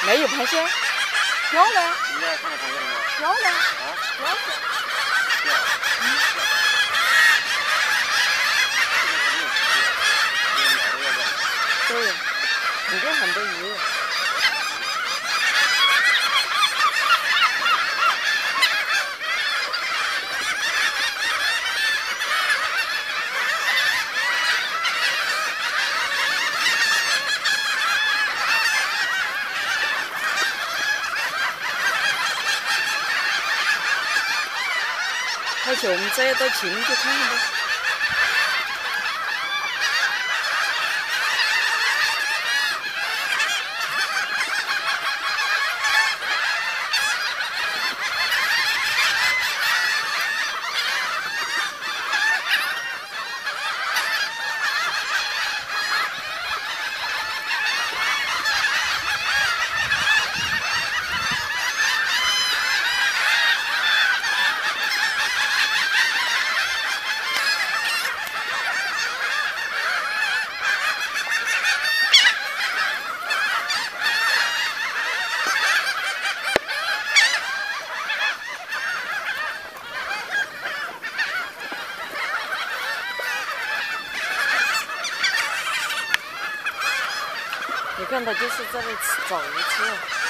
没有螃蟹，漂亮， 你要看到螃蟹了吗？ 漂亮， 啊？ 漂亮。对，肯定很多鱼。而且我们这到群去看看吧。你看他就是在那走一次。